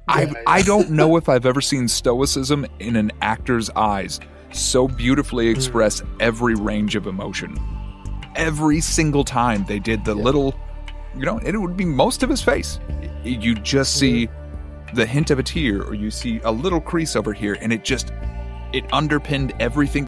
I don't know if I've ever seen stoicism in an actor's eyes so beautifully express every range of emotion. Every single time they did the little, it would be most of his face. You just see the hint of a tear, or you see a little crease over here, and it underpinned everything